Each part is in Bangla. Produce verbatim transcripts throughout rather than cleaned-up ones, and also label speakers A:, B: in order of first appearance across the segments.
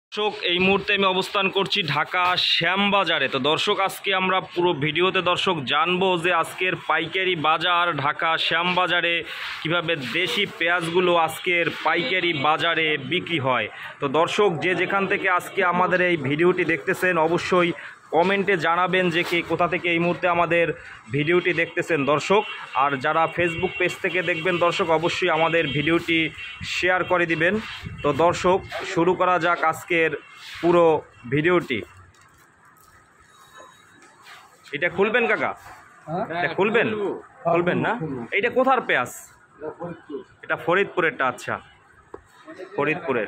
A: দর্শক এই মুহূর্তে আমি অবস্থান করছি ঢাকা শ্যামবাজারে। তো দর্শক আজকে আমরা পুরো ভিডিওতে দর্শক জানবো যে আজকের পাইকারি বাজার ঢাকা শ্যামবাজারে কিভাবে দেশি পেঁয়াজগুলো আজকের পাইকারি বাজারে বিক্রি হয়। তো দর্শক যে যেখান থেকে আজকে আমাদের এই ভিডিওটি দেখতেছেন অবশ্যই কমেন্টে জানাবেন যে কে কোথা থেকে এই মুহূর্তে আমাদের ভিডিওটি দেখতেছেন দর্শক। আর যারা ফেসবুক পেজ থেকে দেখবেন দর্শক অবশ্যই আমাদের ভিডিওটি শেয়ার করে দিবেন। তো দর্শক শুরু করা যাক আজকের পুরো ভিডিওটি। এটা খুলবেন কাকা? এটা খুলবেন খুলবেন না? এইটা কোথার পেঁয়াজ? এটা ফরিদপুরেরটা। আচ্ছা, ফরিদপুরের।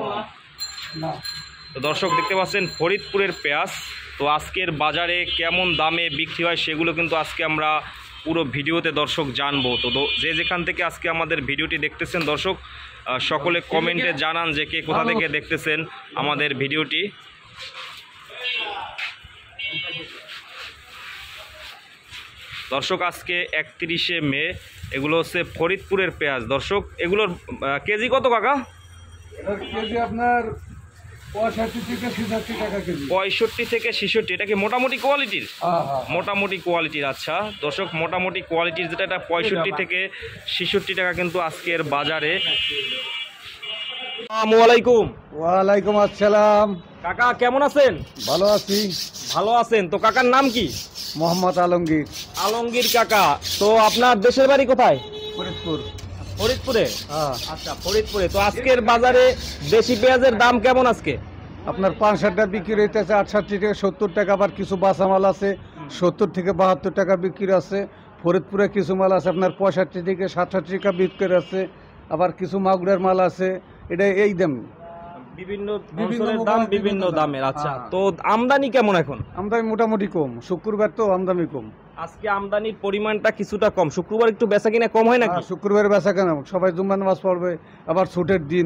A: তো দর্শক দেখতে পাচ্ছেন ফরিদপুরের পেঁয়াজ। তো আজকের বাজারে কেমন দামে বিক্রি হয় সেগুলো কিন্তু আজকে আমরা পুরো ভিডিওতে দর্শক জানবো। তো যে যেখান থেকে আজকে আমাদের ভিডিওটি দেখতেছেন দর্শক সকলে কমেন্টে জানান যে কে কোথা থেকে দেখতেছেন আমাদের ভিডিওটি। দর্শক আজকে একত্রিশে মে, এগুলো হচ্ছে ফরিদপুরের পেঁয়াজ। দর্শক এগুলোর কেজি কত কাকা?
B: কেজি আপনার পঁয়ষট্টি থেকে ছেষট্টি টাকা কেজি।
A: পঁয়ষট্টি থেকে ছেষট্টি। এটা কি মোটামুটি কোয়ালিটির? মোটামুটি কোয়ালিটির। আচ্ছা দর্শক মোটামুটি কোয়ালিটির যেটা এটা পঁয়ষট্টি থেকে ছেষট্টি টাকা কিন্তু আজকের বাজারে। আসসালামু আলাইকুম।
B: ওয়ালাইকুম আসসালাম।
A: কাকা কেমন আছেন?
B: ভালো আছি।
A: ভালো আছেন। তো কাকার নাম কি?
B: মোহাম্মদ আলমগীর।
A: আলমগীর কাকা। তো আপনার দেশের বাড়ি কোথায়?
B: ফরিদপুর।
A: ফরিদপুরে?
B: হ্যাঁ।
A: আচ্ছা ফরিদপুরে। তো আজকের বাজারে দেশি পেঁয়াজের দাম কেমন আজকে?
B: আপনার পাঁচষট্টা বিক্রি হইতেছে আটষট্টি থেকে সত্তর টাকা। আবার কিছু বাসা মাল আছে সত্তর থেকে বাহাত্তর টাকা বিক্রি আছে। ফরিদপুরে কিছু মাল আছে আপনার পঁয়ষট্টি থেকে সাতষট্টি টাকা বিক্রি আছে। আবার কিছু মাগুরার মাল আছে, এটা এই দাম।
A: বিভিন্ন অঞ্চলের দাম বিভিন্ন দামের। আচ্ছা তো আমদানি কেমন এখন?
B: আমদানি মোটামুটি কম, শুক্রবার তো আমদানি কম।
A: আজকে আমদানির পরিমাণটা কিছুটা কম, শুক্রবার একটু বেচা কিনা কম হয় নাকি?
B: শুক্রবার বেচা কেন, সবাই জুম্মা নামাজ পড়বে, আবার ছুটের দিন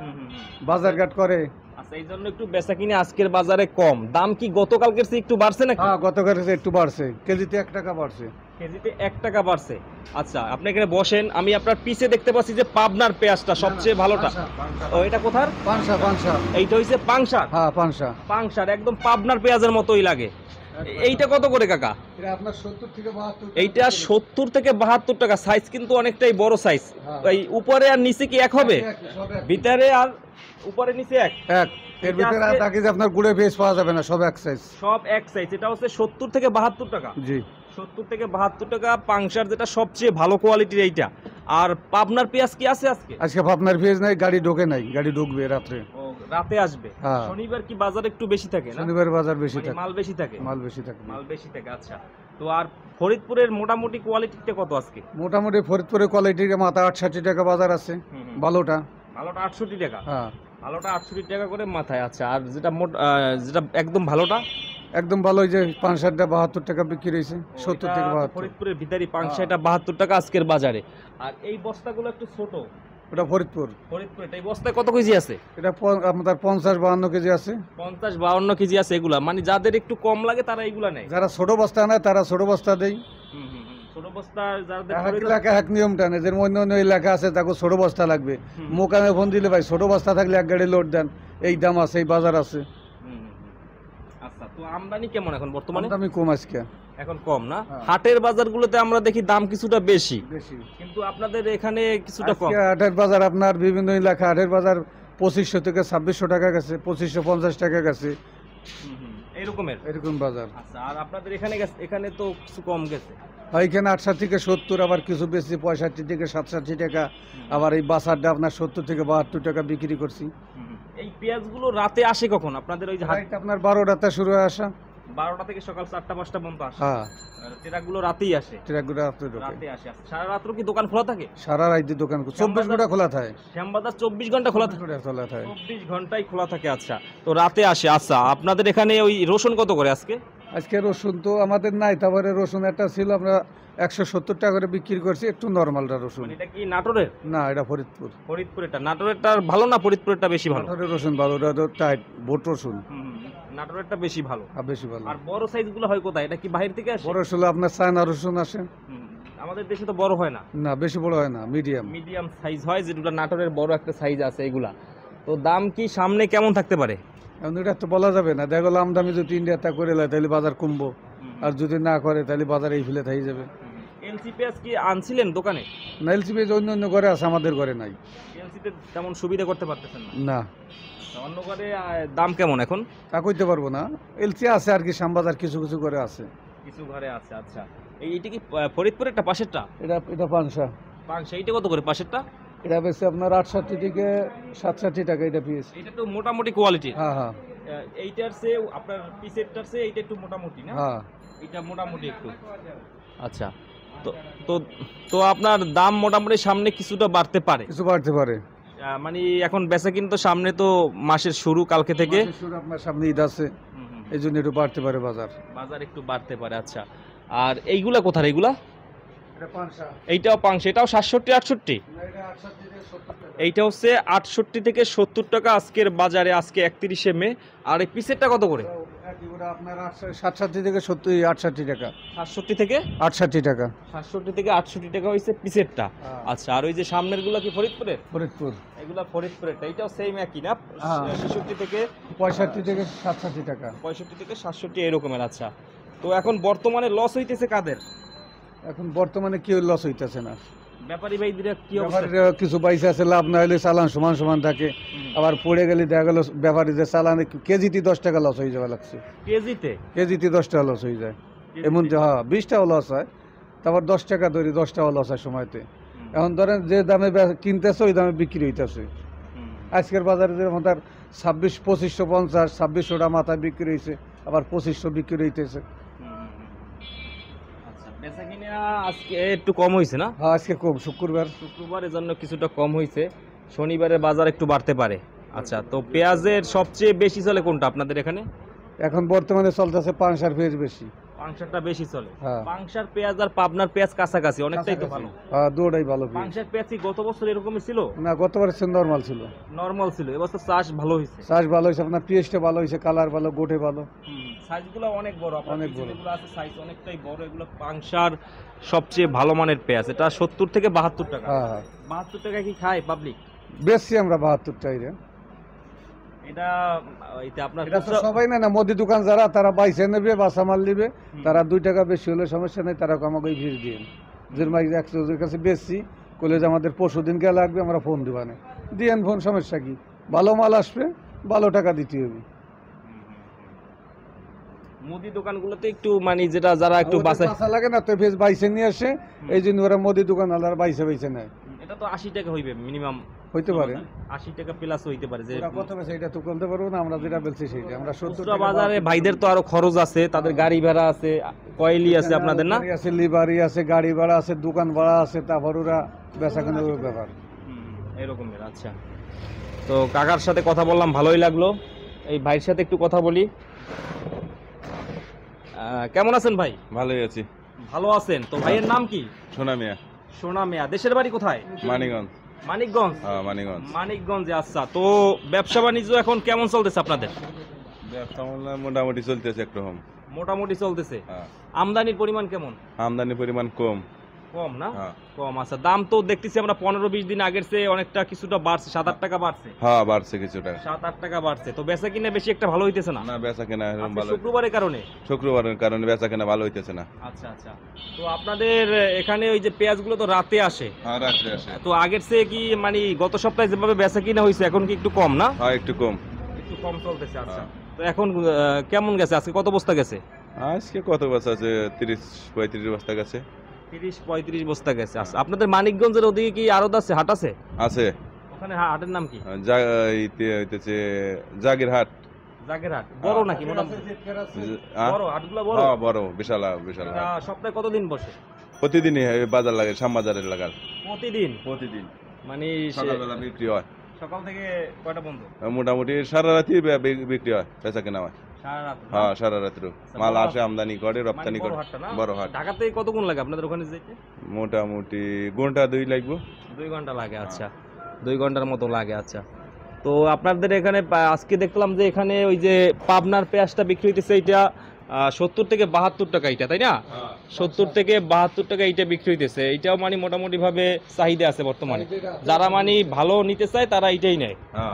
B: বাজার ঘাট করে।
A: আচ্ছা এই জন্য একটু বেচা কিনে আজকের বাজারে কম। দাম কি গতকালকের চেয়ে একটু বাড়ছে নাকি?
B: হ্যাঁ গতকালের চেয়ে একটু বাড়ছে, কেজিতে এক টাকা বাড়ছে।
A: কেজিতে এক টাকা বাড়ছে। আচ্ছা আপনি এখানে বসেন, আমি আপনার পিছে দেখতে পাচ্ছি যে পাবনার পেঁয়াজটা সবচেয়ে ভালোটা। ও এটা কোথার?
B: পাংশা। পাংশা
A: এইটা হইছে পাংশার।
B: হ্যাঁ পাংশা।
A: পাংশার একদম পাবনার পেঁয়াজের মতোই লাগে। এইটা কত করে কাকা?
B: এটা আপনার সত্তর থেকে বাহাত্তর।
A: এইটা সত্তর থেকে বাহাত্তর টাকা। সাইজ কিন্তু অনেকটাই বড় সাইজ। এই উপরে আর নিচে কি এক হবে? ভিতরে আর উপরে নিচে এক
B: এক। এর ভিতরে আর বাকি যে আপনার গুড়ে ভেজ পাওয়া যাবে না, সব এক সাইজ।
A: সব এক সাইজ। এটা হচ্ছে সত্তর থেকে বাহাত্তর টাকা।
B: জি
A: সত্তর থেকে বাহাত্তর টাকা পাংশার, যেটা সবচেয়ে ভালো কোয়ালিটির এইটা। আর পাবনার পেঁয়াজ কি আছে আজকে?
B: আজকে আপনার ভেজ নাই, গাড়ি ঢোকে নাই, গাড়ি ঢুকবে রাত্রে।
A: ও রাতে আসবে।
B: হ্যাঁ।
A: শনিবার কি বাজার একটু বেশি থাকে না?
B: শনিবার বাজার বেশি থাকে,
A: মাল বেশি থাকে।
B: মাল বেশি থাকে
A: মাল বেশি থাকে। আচ্ছা তো আর ফরিদপুরের মোটামুটি কোয়ালিটিটা কত আজকে?
B: মোটামুটি ফরিদপুরের কোয়ালিটির মাথা আটষট্টি টাকা বাজার আছে। ভালোটা
A: ভালোটা আটষট্টি টাকা।
B: হ্যাঁ
A: ভালোটা আটষট্টি টাকা করে মাথায়। আচ্ছা আর যেটা মোট যেটা একদম ভালোটা?
B: একদম ভালো, যে পাঁচষট্টা বাহাত্তর টাকা বিক্রি হয়েছে। সত্তর থেকে বাহাত্তর।
A: ফরিদপুরের ভিতরে পাঁচশো এটা বাহাত্তর টাকা আজকের বাজারে। আর এই বস্তাগুলো একটু ছোট,
B: ওটা ফরিদপুর।
A: ফরিদপুর এই বস্তায় কত কেজি আছে?
B: এটা আপনার পঞ্চাশ বাহান্ন কেজি আছে।
A: পঞ্চাশ বাহান্ন কেজি আছে এগুলা। মানে যাদের একটু কম লাগে তারা এগুলা নেয়।
B: যারা ছোট বস্তা নেয় তারা ছোট বস্তা দেয়।
A: ছোট বস্তা যাদের
B: এলাকা এক নিয়ম টানে, যে অন্য অন্য এলাকা আছে তাকে ছোট বস্তা লাগবে। মোকামে ফোন দিলে ভাই ছোট বস্তা থাকলে এক গাড়ি লোড দেন, এই দাম আছে, এই বাজার আছে।
A: আচ্ছা তো আমদানি কেমন এখন বর্তমানে?
B: আমি কম আজকে
A: এখন কম না? হাটের বাজারগুলোতে আমরা দেখি দাম কিছুটা বেশি, কিন্তু আপনাদের এখানে কিছুটা কম।
B: হাটের বাজার আপনার বিভিন্ন এলাকা হাটের বাজার পঁচিশশো থেকে ছাব্বিশশো টাকা গেছে, পঁচিশশো পঞ্চাশ টাকা গেছে,
A: এরকমের
B: এরকম বাজার।
A: আচ্ছা আর আপনাদের এখানে এখানে তো কিছু কম গেছে।
B: এখানে আটষট্টি থেকে সত্তর, আবার কিছু বেশি পঁয়ষট্টি থেকে সাতষট্টি টাকা। আবার এই বাসারটা আপনার সত্তর থেকে বাহাত্তর টাকা বিক্রি করছি।
A: এই পেঁয়াজগুলো রাতে আসে কখন আপনাদের? ওই যে
B: আপনার বারোটাতে শুরু হয়ে আসা,
A: বারোটা থেকে সকাল চারটা পাঁচটা পর্যন্ত আসে।
B: হ্যাঁ
A: ট্রাকগুলো রাতেই আসে।
B: ট্রাকগুলো
A: রাতে আসে। সারা রাত্র কি দোকান খোলা থাকে?
B: সারা রাত দোকান চব্বিশ ঘন্টা খোলা থাকে।
A: শ্যামবাজার চব্বিশ ঘন্টা খোলা থাকে।
B: খোলা থাকে
A: চব্বিশ ঘন্টাই খোলা থাকে। আচ্ছা তো রাতে আসে। আচ্ছা আপনাদের এখানে ওই রসুন কত করে আজকে?
B: আজকে রসুন তো আমাদের নাই, তারপরে রসুন একটা ছিল আমরা একশো সত্তর টাকা করে বিক্রি করছি, একটু নর্মালটা রসুন।
A: এটা কি নাটোরের?
B: না এটা ফরিদপুর।
A: ফরিদপুরেরটা। নাটোরেরটা ভালো না ফরিদপুরেরটা বেশি ভালো?
B: নাটোরের রসুন ভালো, ওটা তো টাইট বোট রসুন।
A: নাটোরেরটা বেশি ভালো।
B: আর বেশি ভালো।
A: আর বড় সাইজগুলো হয় কোথায়? এটা কি বাইরে থেকে আসে?
B: বড় রসুন আপনার চায়না রসুন আসে।
A: আমাদের দেশে তো বড় হয় না।
B: না বেশি বড় হয় না, মিডিয়াম
A: মিডিয়াম সাইজ হয়, যেটা নাটোরের বড় একটা সাইজ আছে এগুলা। তো দাম কি সামনে কেমন থাকতে পারে?
B: এখন এটা তো বলা যাবে না, দেখা গেলো আমদামি যদি ইন্ডিয়া তা করে লয় তাহলে বাজার কমবো, আর যদি না করে তাহলে বাজার এই ফেলে থাই যাবে।
A: এলসি পেঁয়াজ কি আনছিলেন দোকানে?
B: না, এলসি পেঁয়াজ অন্য অন্য ঘরে আছে, আমাদের ঘরে নাই।
A: এলসিতে তেমন সুবিধা করতে পারতেছেন না?
B: না।
A: অন্য ঘরে দাম কেমন এখন?
B: তা কইতে পারবো না, এলসি আছে আর কি, শ্যামবাজার কিছু কিছু করে আছে।
A: কিছু ঘরে আছে, আচ্ছা। এই এটা কি ফরিদপুরের একটা পাশেরটা?
B: এটা এটা পাঁচশো
A: পাঁচশো। এইটা কত করে পাশেরটা?
B: এটা বেশি আপনার আটষট্টি থেকে সাতষট্টি টাকা এটা পিস।
A: এটা তো মোটামুটি কোয়ালিটি।
B: হ্যাঁ হ্যাঁ।
A: এইটার চেয়ে আপনার পিসেরটার চেয়ে এইটা একটু মোটামুটি না?
B: হ্যাঁ,
A: এটা মোটামুটি একটু। আচ্ছা, তো তো তো আপনার দাম মোটামুটি সামনে কিছুটা বাড়তে পারে?
B: কিছু বাড়তে পারে।
A: আহ, মানে এখন বেচা কিন্তু সামনে তো মাসের শুরু কালকে থেকে,
B: মাসের শুরু, আপনার সামনে ঈদ আছে, এই জন্য একটু বাড়তে পারে বাজার।
A: বাজার একটু বাড়তে পারে। আচ্ছা, আর এইগুলা কোথায়? এইগুলা
B: এটা পাঁচশো।
A: এইটাও পাংশে, এটাও সাতষট্টি আটষট্টি। এইটা হচ্ছে আটষট্টি থেকে সত্তর টাকা আজকের বাজারে, আজকে একত্রিশে মে। আর এই পিসেরটা কত করে?
B: আপনার সাতষট্টি থেকে সত্তর আটষট্টি টাকা।
A: সাতষট্টি থেকে
B: আটষট্টি টাকা।
A: সাতষট্টি থেকে আটষট্টি টাকা হয়েছে পিসেরটা। আচ্ছা, আর ওই যে সামনের গুলা কি ফরিদপুরের?
B: ফরিদপুর।
A: এগুলা ফরিদপুরেরটা, এইটাও সেম একই না? ছেষট্টি থেকে
B: পঁয়ষট্টি থেকে সাতষট্টি টাকা।
A: পঁয়ষট্টি থেকে সাতষট্টি এরকমের। আচ্ছা, তো এখন বর্তমানে লস হইতেছে কাদের?
B: এখন বর্তমানে কি লস হইতেছে না,
A: ব্যাপারী ভাইদের কি অবস্থা?
B: ব্যাপারীরা কিছু পয়সা আছে, লাভ না হলে চালান সমান সমান থাকে, আবার পড়ে গেলে দেখা গেল ব্যাপারীদের চালানে কেজিতে দশ টাকা লস হয়ে যাওয়া লাগছে।
A: কেজিতে?
B: কেজিতে দশ টাকা লস হয়ে যায় এমন, হ্যাঁ বিশ টাকা লস হয়, তারপর দশ টাকা ধরি, দশ টাকা লস হয় সময়তে। এখন ধরেন যে দামে কিনতেছে ওই দামে বিক্রি হইতেছে। আজকের বাজারে যেমন তার ছাব্বিশ পঁচিশশো পঞ্চাশ ছাব্বিশশোটা মাথায় বিক্রি হয়েছে, আবার পঁচিশশো বিক্রি হইতেছে।
A: আজকে একটু কম হয়েছে না?
B: হ্যাঁ, আজকে কম, শুক্রবার
A: শুক্রবারের জন্য কিছুটা কম হয়েছে, শনিবারের বাজার একটু বাড়তে পারে। আচ্ছা, তো পেঁয়াজের সবচেয়ে বেশি চলে কোনটা আপনাদের এখানে?
B: এখন বর্তমানে চলতেছে পাঁচশার পেঁয়াজ বেশি।
A: পাংশারটা বেশি চলে?
B: হ্যাঁ।
A: পাংশার পেঁয়াজ আর পাবনার পেঁয়াজ কাছাকাছি, অনেকটাই তো ভালো।
B: হ্যাঁ, দুটোই ভালো।
A: পাংশার পেঁয়াজ কি গত বছর এরকমই ছিল?
B: না, গতবার নরমাল ছিল।
A: নরমাল ছিল, এবছর চাষ ভালো হয়েছে।
B: চাষ ভালো হয়েছে, আপনার পেঁয়াজটা ভালো হয়েছে, কালার ভালো, গোটে ভালো।
A: সাইজগুলো অনেক বড়,
B: অনেক বড়
A: যেগুলো আছে সাইজ অনেকটাই বড়। এগুলো পাংশার সবচেয়ে ভালো মানের পেঁয়াজ। এটা সত্তর থেকে বাহাত্তর টাকা।
B: হ্যাঁ হ্যাঁ।
A: বাহাত্তর টাকা কি খায় পাবলিক?
B: বেশি আমরা বাহাত্তর টাই রে।
A: এটা এটা আপনার
B: এটা তো সবাই না না মুদি দোকান যারা, তারা বাইসে নেবে, বাসা মাল নেবে, তারা দুই টাকা বেশি হলে সমস্যা নেই, তারা আমাকে ভিড় দিয়ে যেরমাই একশোর কাছে বেশি কলেজ আমাদের পরশু দিন কে লাগবে, আমরা ফোন দিবানে দিয়েন ফোন, সমস্যা কি, ভালো মাল আসবে, ভালো টাকা দিতে হবে।
A: মুদি দোকানগুলোতে একটু মানে যেটা যারা একটু বাসায়
B: বাসা লাগে না, তো ভেজ বাইসে নিয়ে আসে, এই জন্য ওরা মুদি দোকান আলাদা বাইসে বাইসে নেয়।
A: এটা তো আশি টাকা হইবে মিনিমাম,
B: হইতে পারে
A: আশি টাকা প্লাস হইতে পারে। যে
B: কত বেশি এটা তো বলতে পারবো না, আমরা যেটা বলছি সেইটা আমরা সত্তর টাকা।
A: বাজারে ভাইদের তো আরো খরচ আছে, তাদের গাড়ি ভাড়া আছে, কয়েলি আছে আপনাদের না?
B: আছে, লিভারি আছে, গাড়ি ভাড়া আছে, দোকান ভাড়া আছে, তারপর ওরা বেচা কেনার ব্যাপার
A: এরকমের। আচ্ছা, তো কাকার সাথে কথা বললাম, ভালোই লাগলো। এই ভাইয়ের সাথে একটু কথা বলি। কেমন আছেন ভাই?
C: ভালোই আছি।
A: ভালো আছেন তো? ভাইয়ের নাম কি?
C: সোনা মিয়া।
A: সোনা মিয়া। দেশের বাড়ি কোথায়?
C: মানিকগঞ্জ।
A: মানিকগঞ্জ?
C: হ্যাঁ, মানিকগঞ্জ।
A: মানিকগঞ্জে। আচ্ছা, তো ব্যবসা বাণিজ্য এখন কেমন চলতেছে আপনাদের?
C: ব্যবসা মোটামুটি চলতেছে একরকম।
A: মোটামুটি চলতেছে।
C: হ্যাঁ।
A: আমদানির পরিমাণ কেমন?
C: আমদানির পরিমাণ কম।
A: কম না?
C: হ্যাঁ।
A: কম। আচ্ছা, দাম তো দেখতেছি আমরা পনেরো বিশ দিন আগের চেয়ে অনেকটা কিছুটা বাড়ছে, সাত আট টাকা বাড়ছে।
C: হ্যাঁ, বাড়ছে কিছুটা,
A: সাত আট টাকা বাড়ছে। তো বেচা কিনা বেশি একটা ভালো হইতেছে না?
C: না, বেচা কেনা এরকম ভালো।
A: শুক্রবারের কারণে?
C: শুক্রবারের কারণে বেচা কেনা ভালো হইতেছে না।
A: আচ্ছা আচ্ছা। তো আপনাদের এখানে ওই যে পেঁয়াজগুলো তো রাতে আসে?
C: হ্যাঁ, রাত্রে আসে।
A: তো আগের চেয়ে কি মানে গত সপ্তাহে যেভাবে বেচা কিনা হয়েছে এখন কি একটু কম না?
C: হ্যাঁ, একটু কম।
A: একটু কম চলতেছে। আচ্ছা, তো এখন আহ, কেমন গেছে আজকে? কত বস্তা গেছে
C: আজকে? কত বস্তা আছে? তিরিশ পঁয়ত্রিশ বস্তা গেছে।
A: তিরিশ পঁয়ত্রিশ বস্তা গেছে। আচ্ছা, আপনাদের মানিকগঞ্জের ওদিকে কি আড়ত আছে, হাট আছে?
C: আছে।
A: ওখানে হাটের নাম কি?
C: হইতেছে জাগির হাট।
A: জাগের হাট বড় নাকি মোটামুটি? বড় হাটগুলো বড়?
C: হ্যাঁ, বড়, বিশাল বিশাল হাট।
A: সপ্তাহে কতদিন বসে?
C: প্রতিদিনই বাজার লাগে, শ্যামবাজারের লাগাল।
A: প্রতিদিন?
C: প্রতিদিন
A: মানে
C: সকালবেলা বিক্রি হয়।
A: সকাল থেকে কয়টা বন্ধ?
C: মোটামুটি সারা রাতি বিক্রি হয়, বেচা কেনা হয়।
A: সারা রাত?
C: হ্যাঁ, সারা রাত্রি মাল আসে, আমদানি করে, রপ্তানি করে। বড় হাট।
A: ঢাকা থেকে কতক্ষণ লাগে আপনাদের ওখানে যেতে?
C: মোটামুটি ঘন্টা দুই লাগবে।
A: দুই ঘন্টা লাগে। আচ্ছা, দুই ঘন্টার মতো লাগে। আচ্ছা, তো আপনাদের এখানে আজকে দেখলাম যে এখানে ওই যে পাবনার পেঁয়াজটা বিক্রি হইতেছে, এইটা সত্তর থেকে বাহাত্তর টাকা, এইটা তাই না? সত্তর থেকে বাহাত্তর টাকা এইটা বিক্রি হইতেছে। এইটাও মানে মোটামুটি ভাবে চাহিদা আছে বর্তমানে, যারা মানে ভালো নিতে চায় তারা এইটাই নেয়।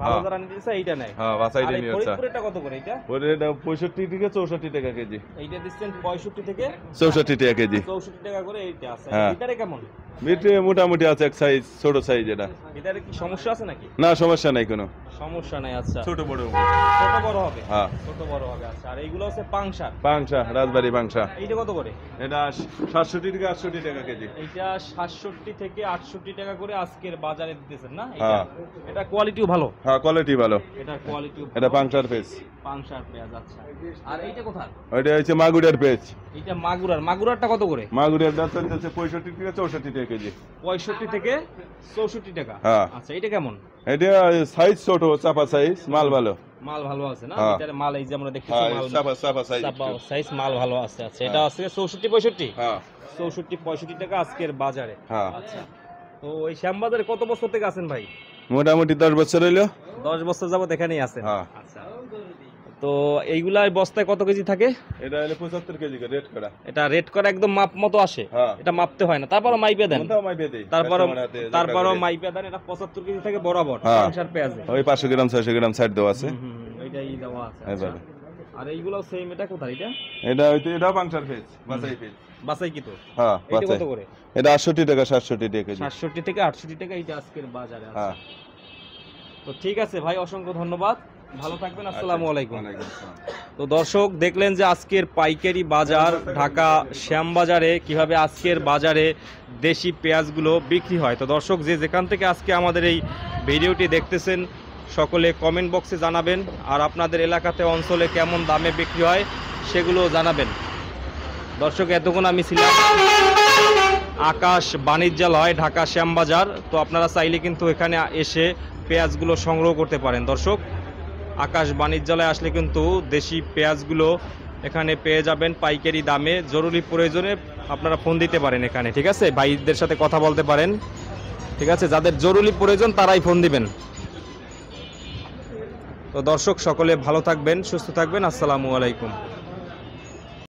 A: ভালো
C: হ্যাঁ।
A: যারা নিতেছে এইটা নেয়।
C: হ্যাঁ বাসাইটা
A: আর এই
C: নিয়ে হচ্ছে
A: ফরিদপুরেরটা কত করে এটা?
C: ওর এটা পঁয়ষট্টি থেকে চৌষট্টি টাকা কেজি
A: এইটা দিচ্ছেন পঁয়ষট্টি থেকে
C: চৌষট্টি টাকা কেজি
A: চৌষট্টি টাকা করে এইটা আছে।
C: হ্যাঁ।
A: এটারে কেমন?
C: মিটে মোটামুটি আছে এক সাইজ ছোট সাইজ এটা
A: এটারে কি সমস্যা আছে নাকি?
C: না সমস্যা নাই কোনো
A: সমস্যা নাই। আচ্ছা,
C: ছোট বড়
A: ছোট বড় হবে।
C: হ্যাঁ
A: ছোট বড় হবে। আচ্ছা, আর এইগুলো হচ্ছে পাংশার।
C: পাংশা রাজবাড়ি পাংশা
A: এইটা কত করে?
C: এটা সাতষট্টি থেকে আটষট্টি টাকা কেজি
A: এইটা সাতষট্টি থেকে আটষট্টি টাকা করে আজকের বাজারে দিতেছেন না?
C: হ্যাঁ।
A: এটা কোয়ালিটিও ভালো।
C: হ্যাঁ কোয়ালিটি ভালো
A: এটার কোয়ালিটিও
C: এটা পাংশার পেজ
A: পাংশার পেঁয়াজ। আচ্ছা, আর এইটা কোথায়?
C: ওইটা হচ্ছে মাগুরের পেজ
A: এইটা মাগুরার। মাগুরারটা কত করে?
C: মাগুরের দাম চলছে পঁয়ষট্টি থেকে চৌষট্টি টাকা কেজি
A: পঁয়ষট্টি থেকে চৌষট্টি টাকা।
C: হ্যাঁ।
A: আচ্ছা, এটা কেমন?
C: এটা সাইজ ছোট চাপা সাইজ মাল ভালো
A: মাল ভালো আছে না?
C: হ্যাঁ।
A: এটার মাল এই যে আমরা দেখতেছি
C: হ্যাঁ
A: মাল
C: চাপা চাপা সাইজ
A: চাপা সাইজ মাল ভালো আছে। আচ্ছা, এটা আছে চৌষট্টি পঁয়ষট্টি
C: হ্যাঁ
A: চৌষট্টি পঁয়ষট্টি টাকা আজকের বাজারে।
C: হ্যাঁ
A: আচ্ছা, তো ওই শ্যামবাজারে কত বছর থেকে আছেন ভাই?
C: মোটামুটি দশ বছর হইলো
A: দশ বছর যাবত এখানেই আছেন।
C: হ্যাঁ।
A: আচ্ছা, তো এইগুলা বস্তায় কত কেজি থাকে?
C: এটা হলো পঁচাত্তর কেজি করে রেট করা
A: এটা রেট করা একদম মাপ মতো আসে?
C: হ্যাঁ।
A: এটা মাপতে হয় না, তারপরও মাইপে দেন?
C: কোনটাও মাইপে দেই
A: তারপরও
C: কাস্টমার হাতে যা
A: তারপরও
C: করে।
A: মাইপে দেন। এটা পঁচাত্তর কেজি থাকে বরাবর
C: হ্যাঁ।
A: পাংশার পেঁয়াজে।
C: ওই পাঁচশো গ্রাম ছয়শো গ্রাম সাইড দেওয়া আছে
A: হুম, হুম, হুম, এইটাই দেওয়া আছে। আচ্ছা।
C: এইভাবে
A: আর এইগুলো সেম। এটা কোথায়? এটা
C: এটা হইতে এটাও পাংশার পেজ বাসাই পেজ
A: বাসাই কি তো?
C: হ্যাঁ
A: এটা
C: বাসাই
A: কত করে?
C: এটা আটষট্টি টাকা সাতষট্টি টাকা কেজি
A: সাতষট্টি থেকে আটষট্টি টাকা এইটা আজকের বাজারে আছে।
C: হ্যাঁ
A: তো ঠিক আছে ভাই, অসংখ্য ধন্যবাদ, ভালো থাকবেন। আসসালামু আলাইকুম।
C: ওয়ালাইকুম আসসালাম।
A: তো দর্শক দেখলেন যে আজকের পাইকারি বাজার ঢাকা শ্যামবাজারে কিভাবে আজকের বাজারে দেশি পেঁয়াজগুলো বিক্রি হয়। তো দর্শক যে যেখান থেকে আজকে আমাদের এই ভিডিওটি দেখতেছেন সকলে কমেন্ট বক্সে জানাবেন, আর আপনাদের এলাকাতে অঞ্চলে কেমন দামে বিক্রি হয় সেগুলো জানাবেন। দর্শক এতক্ষণ আমি ছিলাম আকাশ বাণিজ্যালয় ঢাকা শ্যামবাজার। তো আপনারা চাইলে কিন্তু এখানে এসে পেঁয়াজগুলো সংগ্রহ করতে পারেন। দর্শক আকাশ বাণিজ্যালয়ে আসলে কিন্তু দেশি পেঁয়াজগুলো এখানে পেয়ে যাবেন পাইকারি দামে। জরুরি প্রয়োজনে আপনারা ফোন দিতে পারেন এখানে, ঠিক আছে? ভাইদের সাথে কথা বলতে পারেন, ঠিক আছে? যাদের জরুরি প্রয়োজন তারাই ফোন দিবেন। তো দর্শক সকলে ভালো থাকবেন, সুস্থ থাকবেন। আসসালামু আলাইকুম।